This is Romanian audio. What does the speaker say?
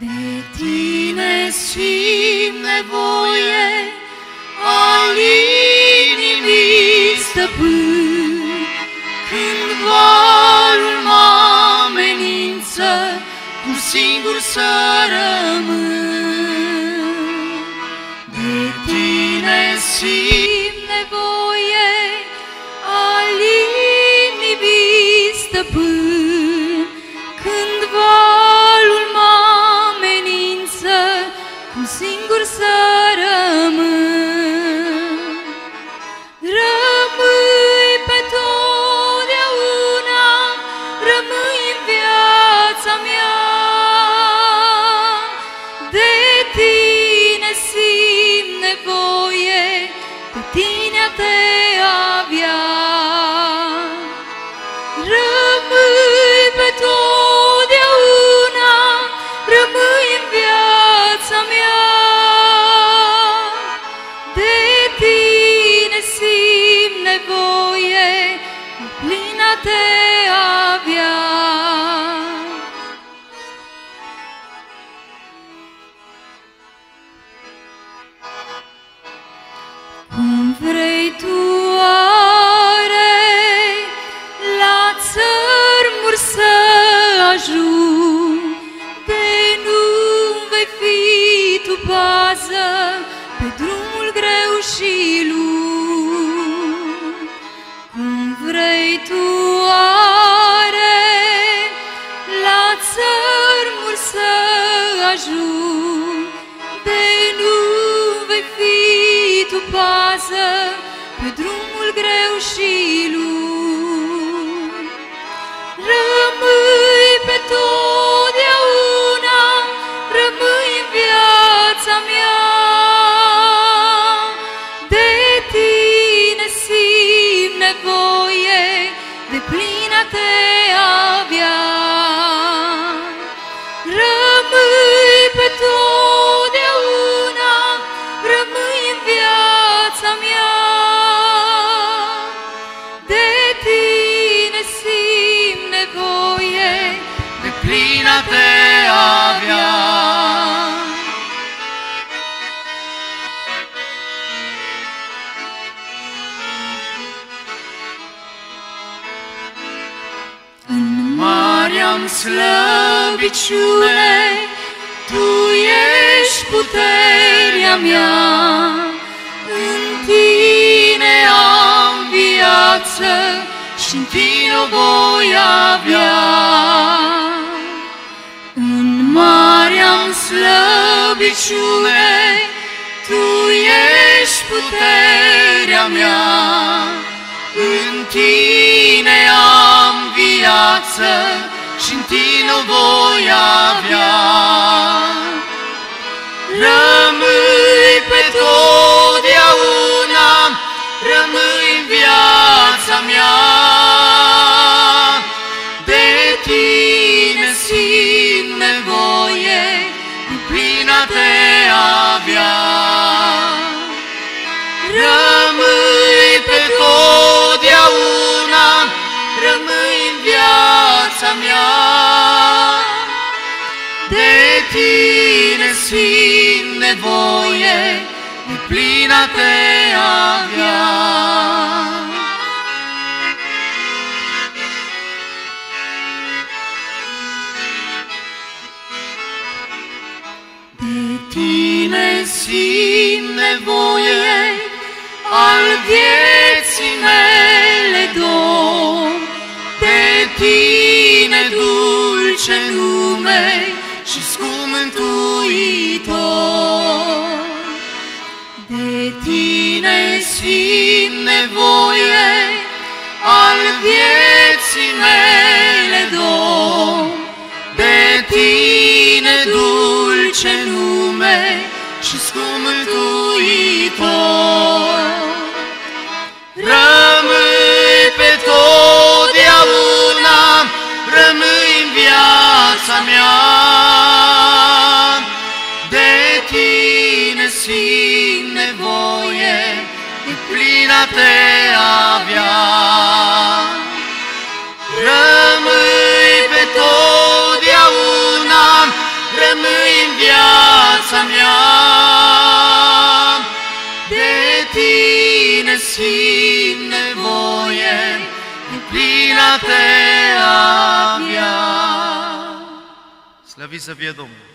De tine simt nevoie, al inimii stăpân, când valul mă amenință, cu singur să rămân. De tine simt nevoie, al inimii stăpân, când valul mă amenință, cu singur să rămân. Rămâi pe totdeauna, rămâi în viața mea. De tine simt nevoie, pe tine a te avea. Rămâi pe totdeauna, rămâi în viața mea. De tine simt nevoie, cu plin a te avea. Cum vrei tu, oare, la țărmuri să ajung, de nu vei fi tu pază pe drumul greu și lung. Cum vrei tu, oare, la țărmuri să ajung, de nu vei fi tu pază pe drumul greu și lung. Rămâi pe totdeauna, rămâi în viața mea. De tine simt nevoie, de plin a te avea. Rămâi pe totdeauna, rămâi în viața mea. De tine simt nevoie, de plin a te avea. În Marea-mi slăbiciune, Tu ești puterea mea, în Tine am viață și-n Tine o voi avea. În marea-mi slăbiciune, Tu ești puterea mea, în Tine am viață și-n Tine o voi avea. Rămâi pe totdeauna, rămâi în viața mea. De tine simt nevoie, de plin a te avea. Rămâi pe totdeauna, rămâi în viața mea. De tine simt nevoie, de plin a te avea. De tine simt nevoie, al vieții mele dor. De tine dulce nume și scump mântuitor. De tine simt nevoie, al vieții mele dor. De tine dulce nume și scump mântuitor. Rămâi pe totdeauna, rămâi în viața mea. De tine simt nevoie, de plin a te avea. Rămâi pe totdeauna, rămâi mea, de tine simt nevoie, deplină te avea. Slăvit să fie Domnul!